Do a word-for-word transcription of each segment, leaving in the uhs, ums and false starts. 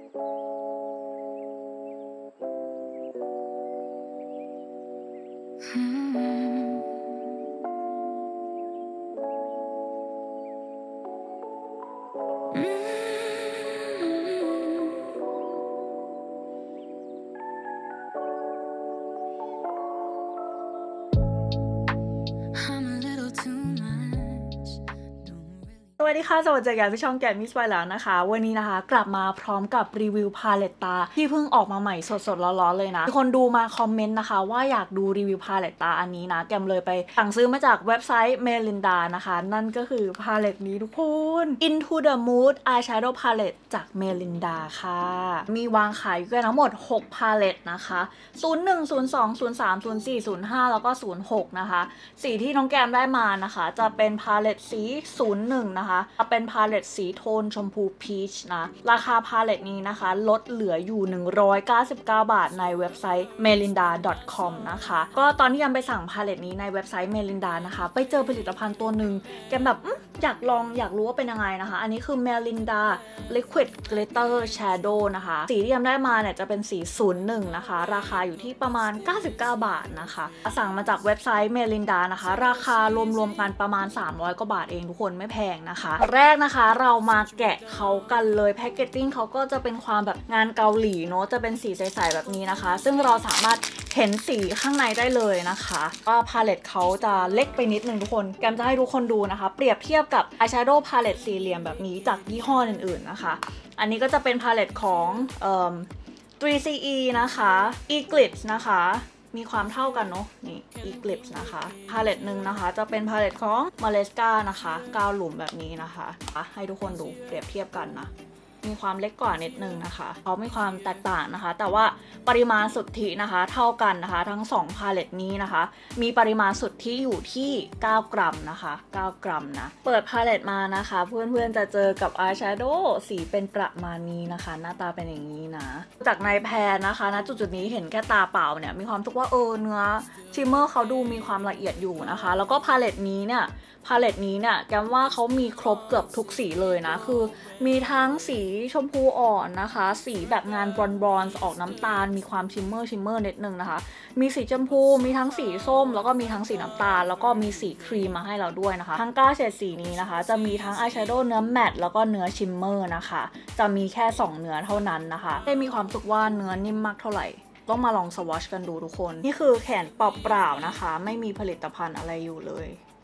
สวัสดีค่ะสวัสดีจากพี่ช่องแกะมิสไปแล้วนะคะวันนี้นะคะกลับมาพร้อมกับรีวิวพาเลตตาที่เพิ่งออกมาใหม่สดๆร้อนๆเลยนะมีคนดูมาคอมเมนต์นะคะว่าอยากดูรีวิวพาเลตตาอันนี้นะแกมเลยไปสั่งซื้อมาจากเว็บไซต์ Melinda นะคะนั่นก็คือพาเลตนี้ทุกคน Into the Mood Eyeshadow Palette จาก Melinda ค่ะมีวางขายอยู่กันทั้งหมดหกพาเลตนะคะศูนย์ หนึ่ง ศูนย์ สอง ศูนย์ สาม ศูนย์ สี่ ศูนย์ ห้าแล้วก็ศูนย์ หกนะคะสีที่น้องแกมได้มานะคะจะเป็นพาเลตสีศูนย์ หนึ่งนะคะเป็นพาเลตสีโทนชมพูพีชนะราคาพาเลตนี้นะคะลดเหลืออยู่หนึ่งร้อยเก้าสิบเก้าบาทในเว็บไซต์ เมลินดา ดอท คอม นะคะก็ตอนที่ยังไปสั่งพาเลตนี้ในเว็บไซต์ Melinda นะคะไปเจอผลิตภัณฑ์ตัวหนึ่งแกแบบอยากลองอยากรู้ว่าเป็นยังไงนะคะอันนี้คือ Melinda Liquid Glitter Shadow นะคะสีที่ยังได้มาเนี่ยจะเป็นสีศูนย์ หนึ่งนะคะราคาอยู่ที่ประมาณเก้าสิบเก้าบาทนะคะสั่งมาจากเว็บไซต์ Melinda นะคะราคารวมๆกันประมาณสามร้อยกว่าบาทเองทุกคนไม่แพงนะคะแรกนะคะเรามาแกะเขากันเลยแพคเกจจิ้งเขาก็จะเป็นความแบบงานเกาหลีเนาะจะเป็นสีใสๆแบบนี้นะคะซึ่งเราสามารถเห็นสีข้างในได้เลยนะคะว่าพาเลตเขาจะเล็กไปนิดนึงทุกคนแกมจะให้ทุกคนดูนะคะเปรียบเทียบกับอายแชโดว์พาเลตสี่เหลี่ยมแบบนี้จากยี่ห้ออื่นๆนะคะอันนี้ก็จะเป็นพาเลตของเอ่อ ทรี ซี อี นะคะ Eclipse นะคะมีความเท่ากันเนาะนี่ Eclipse นะคะพาเลตหนึ่งนะคะจะเป็นพาเลตของ Maleska นะคะเก้าหลุมแบบนี้นะคะให้ทุกคนดูเปรียบเทียบกันนะมีความเล็กกว่านิดนึงนะคะเขามีความแตกต่างนะคะแต่ว่าปริมาณสุทธินะคะเท่ากันนะคะทั้งสองพาเลตนี้นะคะมีปริมาณสุทธิอยู่ที่เก้ากรัมนะคะเก้ากรัมนะเปิดพาเลตมานะคะเพื่อนๆจะเจอกับอายแชโดว์สีเป็นประมาณนี้นะคะหน้าตาเป็นอย่างนี้นะจากในแพนนะคะณจุดๆนี้เห็นแค่ตาเปล่าเนี่ยมีความรู้สึกว่าเออเนื้อชิมเมอร์เขาดูมีความละเอียดอยู่นะคะแล้วก็พาเลตนี้เนี่ยพาเลตนี้เนี่ยแกมว่าเขามีครบเกือบทุกสีเลยนะคือมีทั้งสีชมพูอ่อนนะคะสีแบบงานบรอนบรอนซ์ออกน้ำตาลมีความชิมเมอร์ชิมเมอร์นิดนึงนะคะมีสีชมพูมีทั้งสีส้มแล้วก็มีทั้งสีน้ำตาลแล้วก็มีสีครีมมาให้เราด้วยนะคะทั้งเก้าเฉดสีนี้นะคะจะมีทั้งอายแชโดว์เนื้อแมตต์แล้วก็เนื้อชิมเมอร์นะคะจะมีแค่สองเนื้อเท่านั้นนะคะไม่มีความรู้สึกว่าเนื้อนิ่มมากเท่าไหร่ต้องมาลองสวอชกันดูทุกคนนี่คือแขนเปล่าๆนะคะไม่มีผลิตภัณฑ์อะไรอยู่เลย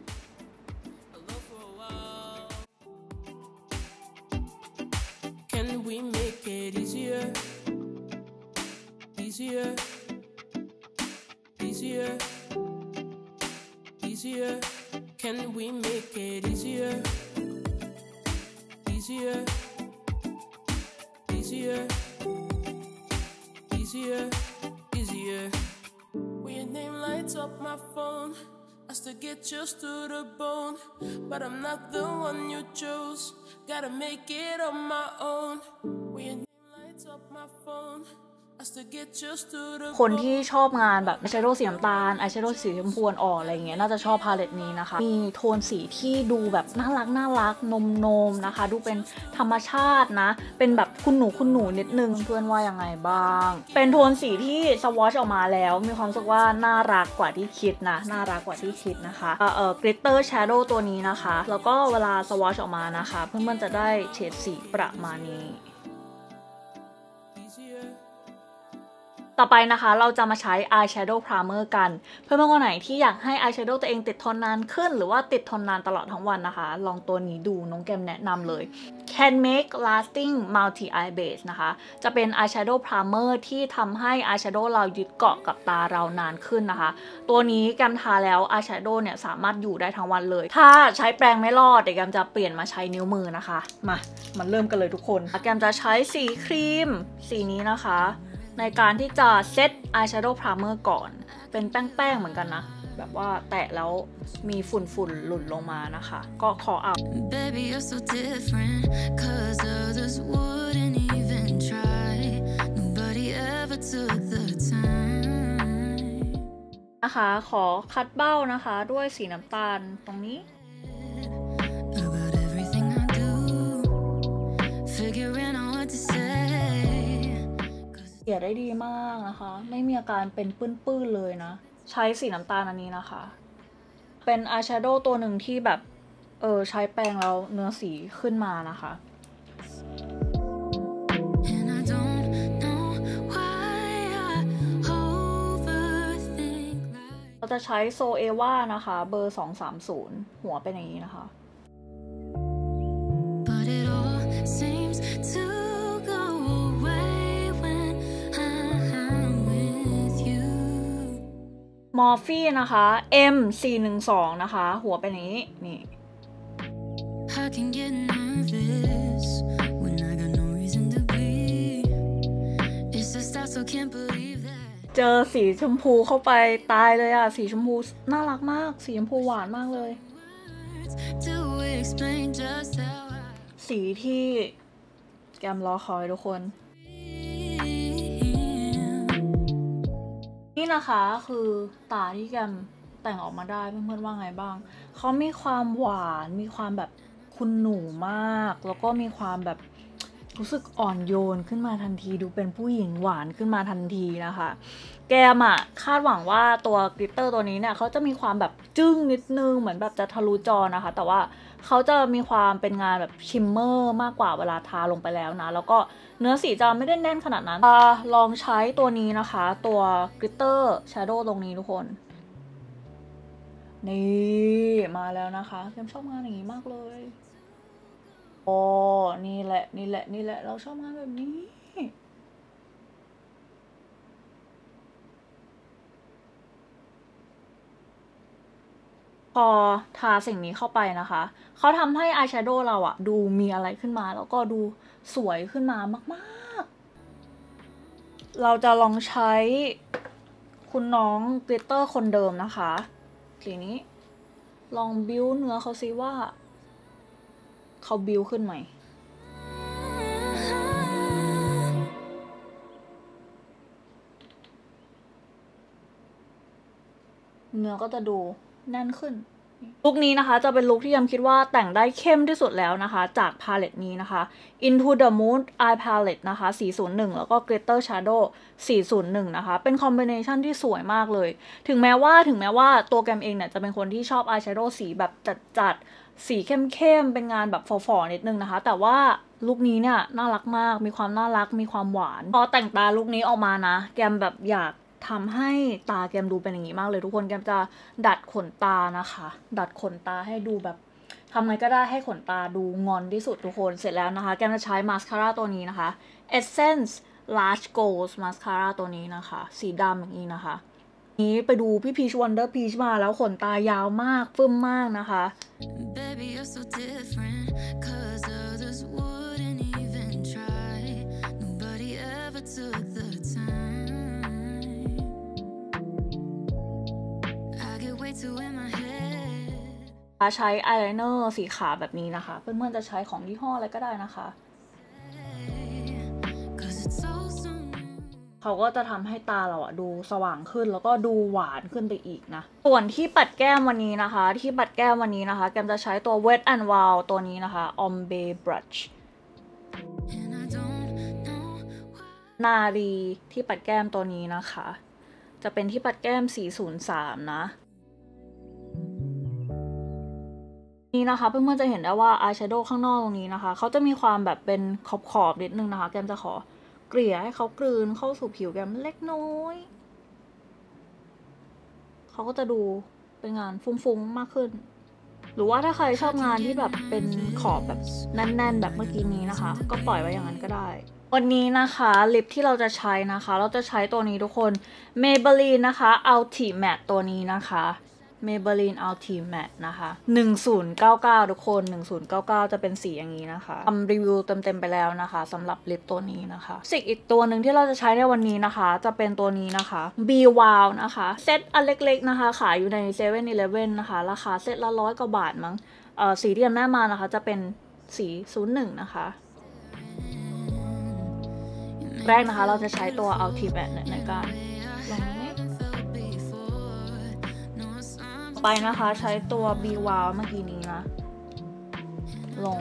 Can we make it easier, easier, easier, easier? Can we make it easier, easier, easier, easier, easier? When your name lights up my phone, I still get used to the bone, but I'm not the one you chose. Gotta make it on my own. When your name lights up my phone, I still get used to the bone. คนที่ชอบงานแบบอายแชโดว์สีน้ำตาลอายแชโดว์สีชมพูอ่อนอะไรเงี้ยน่าจะชอบพาเลตนี้นะคะมีโทนสีที่ดูแบบน่ารักน่ารักนมนมนะคะดูเป็นธรรมชาตินะเป็นแบบคุณหนูคุณหนูนิดนึงเพื่อนว่ายังไงบ้างเป็นโทนสีที่สวอชออกมาแล้วมีความรู้สึกว่าน่ารักกว่าที่คิดนะน่ารักกว่าที่คิดนะคะเอ่อเอ่อกลิตเตอร์แชโดว์ตัวนี้นะคะแล้วก็เวลาสวอชออกมานะคะเพื่อนๆจะได้เฉดสีประมาณนี้ต่อไปนะคะเราจะมาใช้ Eyeshadow Primer กันเพื่อนๆคนไหนที่อยากให้ Eyeshadow ตัวเองติดทนนานขึ้นหรือว่าติดทนนานตลอดทั้งวันนะคะลองตัวนี้ดูน้องแกมแนะนำเลย Can Make Lasting Multi Eye Base นะคะจะเป็น Eyeshadow Primer ที่ทำให้ Eyeshadow เรายึดเกาะกับตาเรานานขึ้นนะคะตัวนี้แกมทาแล้ว Eyeshadow เนี่ยสามารถอยู่ได้ทั้งวันเลยถ้าใช้แปรงไม่รอดเดี๋ยวแกมจะเปลี่ยนมาใช้นิ้วมือนะคะมามันเริ่มกันเลยทุกคนแกมจะใช้สีครีมสีนี้นะคะในการที่จะเซต Eyeshadow Primer ก่อนเป็นแป้งๆเหมือนกันนะแบบว่าแตะแล้วมีฝุ่นๆหล่นลงมานะคะก็ขอเอา Baby, you're so different, 'cause others wouldn't even try. Nobody ever took the time. นะคะขอคัดเบ้านะคะด้วยสีน้ำตาลตรงนี้ About everything I do, figuring out what to say ลี่ยได้ดีมากนะคะไม่มีอาการเป็นปื้นๆเลยนะใช้สีน้ำตาลอันนี้นะคะเป็นอายแชโดว์ตัวหนึ่งที่แบบเออใช้แปรงแล้วเนื้อสีขึ้นมานะคะเราจะใช้โซเอวานะคะเบอร์สองสามศูนย์หัวเป็นอย่างนี้นะคะมอร์ฟี่นะคะ เอ็ม สี่หนึ่งสอง นะคะหัวเป็นอย่างนี้นี่เจอสีชมพูเข้าไปตายเลยอ่ะสีชมพูน่ารักมากสีชมพูหวานมากเลยสีที่แกมรอคอยทุกคนนี่นะคะคือตาที่แกมแต่งออกมาได้เพื่อนๆว่าไงบ้างเขามีความหวานมีความแบบคุณหนูมากแล้วก็มีความแบบรู้สึกอ่อนโยนขึ้นมาทันทีดูเป็นผู้หญิงหวานขึ้นมาทันทีนะคะแกมอะคาดหวังว่าตัวกลิตเตอร์ตัวนี้เนี่ยเขาจะมีความแบบจึ้งนิดนึงเหมือนแบบจะทะลุจอนะคะแต่ว่าเขาจะมีความเป็นงานแบบชิมเมอร์มากกว่าเวลาทาลงไปแล้วนะแล้วก็เนื้อสีจะไม่ได้แน่นขนาดนั้นลองใช้ตัวนี้นะคะตัวกลิตเตอร์แชโดว์ตรงนี้ทุกคนนี่มาแล้วนะคะแกมชอบงานอย่างนี้มากเลยโอ้นี่แหละนี่แหละนี่แหละเราชอบงานแบบนี้พอทาสิ่งนี้เข้าไปนะคะเขาทำให้อายแชโดว์เราอะดูมีอะไรขึ้นมาแล้วก็ดูสวยขึ้นมามากๆเราจะลองใช้คุณน้องกลิตเตอร์คนเดิมนะคะสีนี้ลองบิ้วเนื้อเขาซิว่าเขาบิ้วขึ้นไหมเนื้อก็จะดูแน่นขึ้นลุคนี้นะคะจะเป็นลุคที่ยำคิดว่าแต่งได้เข้มที่สุดแล้วนะคะจากพาเลตนี้นะคะ Into the Moon Eye Palette นะคะสี่ศูนย์หนึ่งแล้วก็ Glitter Shadow สี่ศูนย์หนึ่งนะคะเป็นคอมบิเนชันที่สวยมากเลยถึงแม้ว่าถึงแม้ว่าตัวแกมเองเนี่ยจะเป็นคนที่ชอบอายแชโดว์สีแบบจัดๆสีเข้มๆเป็นงานแบบฝ่อๆนิดนึงนะคะแต่ว่าลุคนี้เนี่ยน่ารักมากมีความน่ารักมีความหวานพอแต่งตาลุคนี้ออกมานะแกมแบบอยากทำให้ตาแกมดูเป็นอย่างนี้มากเลยทุกคนแกมจะดัดขนตานะคะดัดขนตาให้ดูแบบทำไงก็ได้ให้ขนตาดูงอนที่สุดทุกคนเสร็จแล้วนะคะแกมจะใช้มาสคาร่าตัวนี้นะคะ Essence Large Gold Mascara ตัวนี้นะคะสีดำอย่างนี้นะคะนี้ไปดูพี่พีชวันเดอร์พีชมาแล้วขนตายาวมากฟึ่มมากนะคะ Baby, you're so different, 'cause others wouldn't even try. Nobody ever took the time. I get way too in my head. ใช้อายไลเนอร์สีขาวแบบนี้นะคะเพื่อนๆจะใช้ของยี่ห้ออะไรก็ได้นะคะเขาก็จะทำให้ตาเราอะดูสว่างขึ้นแล้วก็ดูหวานขึ้นไปอีกนะส่วนที่ปัดแก้มวันนี้นะคะที่ปัดแก้มวันนี้นะคะแกมจะใช้ตัว Wet n Wild ตัวนี้นะคะ Ombre Brush นารีที่ปัดแก้มตัวนี้นะคะจะเป็นที่ปัดแก้มสี่ศูนย์สามนะนี่นะคะเพื่อนๆจะเห็นได้ว่าอายแชโดว์ข้างนอกตรงนี้นะคะเขาจะมีความแบบเป็นขอบๆนิดนึงนะคะแกมจะขอเกลี่ยให้เขากลืนเข้าสู่ผิวแกมเล็กน้อยเขาก็จะดูเป็นงานฟุ้งๆมากขึ้นหรือว่าถ้าใครชอบงานที่แบบเป็นขอบแบบแน่นๆแบบเมื่อกี้นี้นะคะก็ปล่อยไว้อย่างนั้นก็ได้วันนี้นะคะลิปที่เราจะใช้นะคะเราจะใช้ตัวนี้ทุกคน Maybelline นะคะ Ultimate ตัวนี้นะคะ Maybelline Ultimate นะคะหนึ่งศูนย์เก้าเก้าทุกคนหนึ่งศูนย์เก้าเก้าจะเป็นสีอย่างนี้นะคะทำรีวิวเต็มๆไปแล้วนะคะสำหรับลิปตัวนี้นะคะสิ่งอีกตัวหนึ่งที่เราจะใช้ในวันนี้นะคะจะเป็นตัวนี้นะคะ B Wow นะคะเซตอันเล็กๆนะคะขายอยู่ในเซเว่นอีเลฟเว่นนะคะราคาเซตละร้อยกว่าบาทมั้งเอ่อสีที่จำได้มานะคะจะเป็นสีศูนย์หนึ่งนะคะแรกนะคะเราจะใช้ตัว Ultimate ในการลงนี้ไปนะคะใช้ตัว B Wow เมื่อกี้นี้นะลง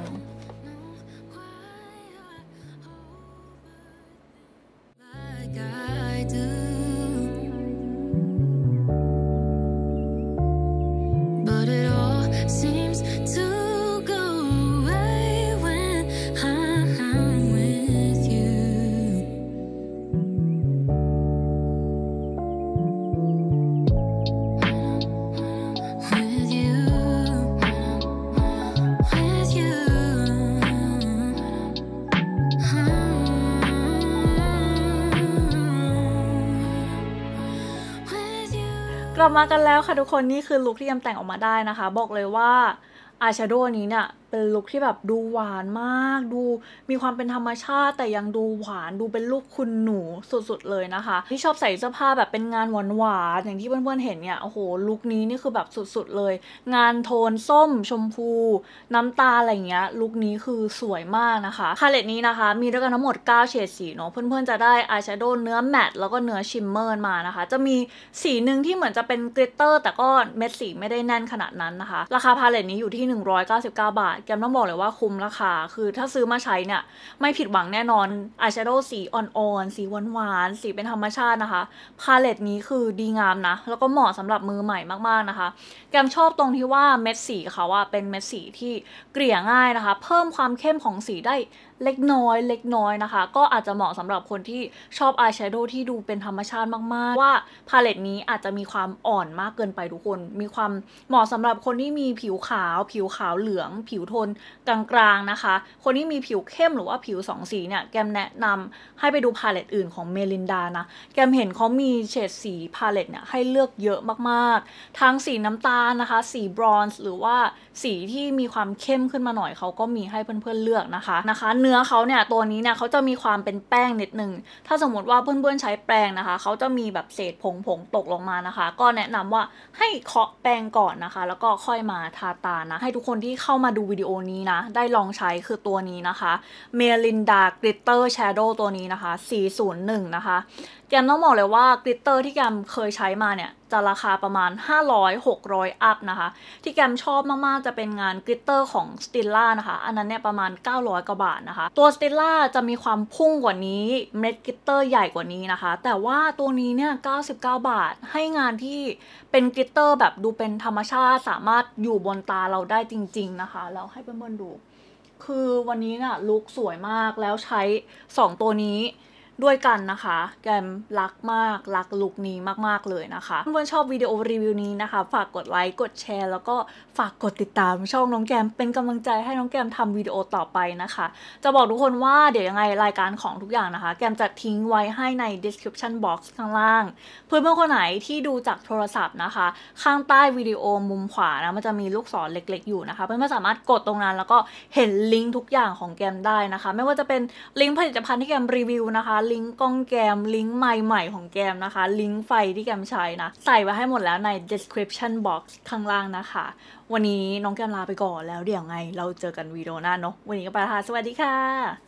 ลับมากันแล้วค่ะทุกคนนี่คือลุคที่แกมแต่งออกมาได้นะคะบอกเลยว่าอายแชโดว์นี้เนี่ยเป็นลุคที่แบบดูหวานมากดูมีความเป็นธรรมชาติแต่ยังดูหวานดูเป็นลูกคุณหนูสุดๆเลยนะคะที่ชอบใส่เสื้อผ้าแบบเป็นงานหวานๆอย่างที่เพื่อนๆเห็นเนี่ยโอ้โหลุคนี้นี่คือแบบสุดๆเลยงานโทนส้มชมพูน้ำตาลอะไรเงี้ยลุคนี้คือสวยมากนะคะพาเลตนี้นะคะมีด้วยกันทั้งหมดเก้าเฉดสีเนาะเพื่อนๆจะได้อายแชโดว์เนื้อแมตต์แล้วก็เนื้อชิมเมอร์มานะคะจะมีสีหนึ่งที่เหมือนจะเป็นกลิตเตอร์แต่ก็เม็ดสีไม่ได้แน่นขนาดนั้นนะคะราคาพาเลตนี้อยู่ที่หนึ่งร้อยเก้าสิบเก้าบาทแกมต้องบอกเลยว่าคุ้มราคาคือถ้าซื้อมาใช้เนี่ยไม่ผิดหวังแน่นอนอายแชโดว์สีอ่อนๆสีหวานๆสีเป็นธรรมชาตินะคะพาเลตนี้คือดีงามนะแล้วก็เหมาะสำหรับมือใหม่มากๆนะคะแกมชอบตรงที่ว่าเม็ดสีเขาอะเป็นเม็ดสีที่เกลี่ยง่ายนะคะเพิ่มความเข้มของสีได้เล็กน้อยเล็กน้อยนะคะก็อาจจะเหมาะสำหรับคนที่ชอบอายแชโดว์ที่ดูเป็นธรรมชาติมากๆว่าพาเลตนี้อาจจะมีความอ่อนมากเกินไปทุกคนมีความเหมาะสำหรับคนที่มีผิวขาวผิวขาวเหลืองผิวโทนกลางๆนะคะคนที่มีผิวเข้มหรือว่าผิวสองสีเนี่ยแกมแนะนำให้ไปดูพาเลตอื่นของเมลินดานะแกมเห็นเขามีเฉดสีพาเลตเนี่ยให้เลือกเยอะมากๆทั้งสีน้ำตาลนะคะสีบรอนซ์หรือว่าสีที่มีความเข้มขึ้นมาหน่อยเขาก็มีให้เพื่อนๆเลือกนะคะนะคะเนื้อเขาเนี่ยตัวนี้เนี่ยเขาจะมีความเป็นแป้งนิดนึงถ้าสมมติว่าเพื่อนๆใช้แป้งนะคะเขาจะมีแบบเศษผงผงตกลงมานะคะก็แนะนำว่าให้เคาะแป้งก่อนนะคะแล้วก็ค่อยมาทาตานะให้ทุกคนที่เข้ามาดูวิดีโอนี้นะได้ลองใช้คือตัวนี้นะคะเมลินดากลิตเตอร์แชโดว์ตัวนี้นะคะสี่ศูนย์หนึ่งนะคะแกมต้องบอกเลยว่ากลิตเตอร์ที่แกมเคยใช้มาเนี่ยจะราคาประมาณห้าร้อย หกร้อยอัพนะคะที่แกมชอบมากๆจะเป็นงานกลิตเตอร์ของ Stila นะคะอันนั้นเนี่ยประมาณเก้าร้อยกว่าบาทนะคะตัว Stila จะมีความพุ่งกว่านี้เม็ดกลิตเตอร์ใหญ่กว่านี้นะคะแต่ว่าตัวนี้เนี่ยเก้าสิบเก้าบาทให้งานที่เป็นกลิตเตอร์แบบดูเป็นธรรมชาติสามารถอยู่บนตาเราได้จริงๆนะคะแล้วให้เพื่อนๆดูคือวันนี้เนี่ยลุคสวยมากแล้วใช้สองตัวนี้ด้วยกันนะคะแกมรักมากรักลุคนี้มากๆเลยนะคะเพื่อนๆชอบวิดีโอรีวิวนี้นะคะฝากกดไลค์กดแชร์แล้วก็ฝากกดติดตามช่องน้องแกมเป็นกำลังใจให้น้องแกมทำวิดีโอต่อไปนะคะจะบอกทุกคนว่าเดี๋ยวยังไงรายการของทุกอย่างนะคะแกมจะทิ้งไว้ให้ใน description box ข้างล่างเพื่อนๆคนไหนที่ดูจากโทรศัพท์นะคะข้างใต้วิดีโอมุมขวานะมันจะมีลูกศรเล็กๆอยู่นะคะเพื่อนๆสามารถกดตรงนั้นแล้วก็เห็นลิงก์ทุกอย่างของแกมได้นะคะไม่ว่าจะเป็นลิงก์ผลิตภัณฑ์ที่แกมรีวิวนะคะลิงก์กล้องแกมลิงก์ไมค์ใหม่ของแกมนะคะลิงก์ไฟที่แกมใช้นะใส่ไว้ให้หมดแล้วใน description box ข้างล่างนะคะวันนี้น้องแกมลาไปก่อนแล้วเดี๋ยวไงเราเจอกันวิดีโอหน้าเนาะวันนี้ก็ไปละค่ะสวัสดีค่ะ